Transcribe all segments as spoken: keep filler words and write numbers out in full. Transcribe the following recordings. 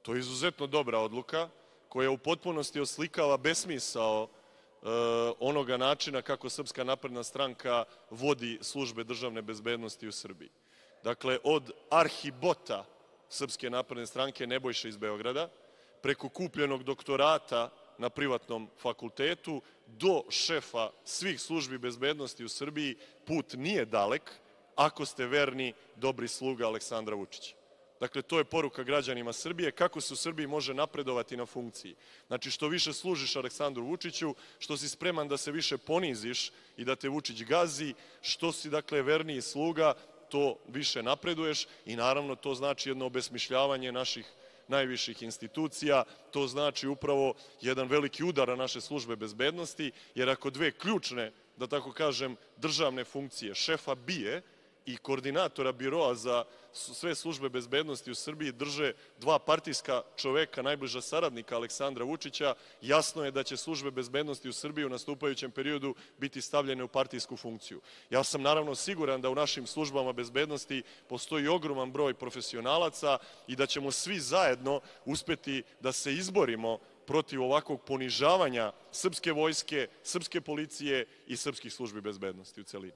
To je izuzetno dobra odluka koja u potpunosti oslikava besmisao e, onoga načina kako Srpska napredna stranka vodi službe državne bezbednosti u Srbiji. Dakle, od arhibota Srpske napredne stranke Nebojše iz Beograda, preko kupljenog doktorata na privatnom fakultetu, do šefa svih službi bezbednosti u Srbiji, put nije dalek ako ste verni, dobri sluga Aleksandra Vučića. Dakle, to je poruka građanima Srbije kako se u Srbiji može napredovati na funkciji. Znači, što više služiš Aleksandru Vučiću, što si spreman da se više poniziš i da te Vučić gazi, što si, dakle, verniji sluga, to više napreduješ i naravno to znači jedno obesmišljavanje naših najviših institucija, to znači upravo jedan veliki udar na naše službe bezbednosti, jer ako dve ključne, da tako kažem, državne funkcije, šefa BIA i koordinatora biroa za sve službe bezbednosti u Srbiji drže dva partijska čoveka, najbliža saradnika Aleksandra Vučića, jasno je da će službe bezbednosti u Srbiji u nastupajućem periodu biti stavljene u partijsku funkciju. Ja sam naravno siguran da u našim službama bezbednosti postoji ogroman broj profesionalaca i da ćemo svi zajedno uspeti da se izborimo protiv ovakvog ponižavanja srpske vojske, srpske policije i srpskih službi bezbednosti u celini.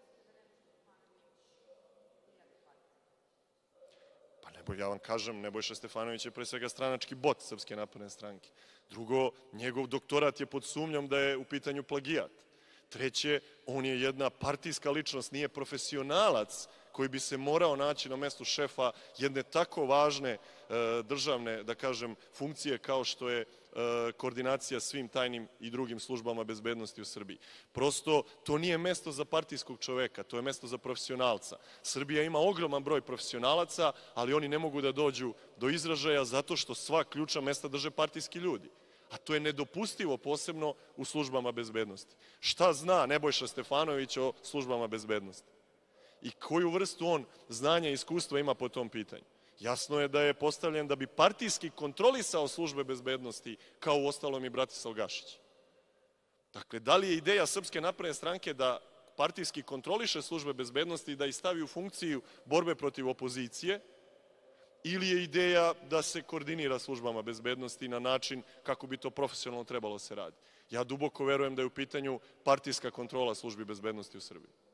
Ja vam kažem, Nebojša Stefanović je pre svega stranački bot Srpske napredne stranke. Drugo, njegov doktorat je pod sumnjom da je u pitanju plagijat. Treće, on je jedna partijska ličnost, nije profesionalac koji bi se morao naći na mestu šefa jedne tako važne državne, da kažem, funkcije kao što je koordinacija svim tajnim i drugim službama bezbednosti u Srbiji. Prosto, to nije mesto za partijskog čoveka, to je mesto za profesionalca. Srbija ima ogroman broj profesionalaca, ali oni ne mogu da dođu do izražaja zato što sva ključna mesta drže partijski ljudi. A to je nedopustivo posebno u službama bezbednosti. Šta zna Nebojša Stefanović o službama bezbednosti? I koju vrstu on znanja i iskustva ima po tom pitanju? Jasno je da je postavljen da bi partijski kontrolisao službe bezbednosti, kao u ostalom i Bratislav Gašić. Dakle, da li je ideja Srpske napredne stranke da partijski kontroliše službe bezbednosti i da ih stavi u funkciju borbe protiv opozicije, ili je ideja da se koordinira službama bezbednosti na način kako bi to profesionalno trebalo se radi? Ja duboko verujem da je u pitanju partijska kontrola službi bezbednosti u Srbiji.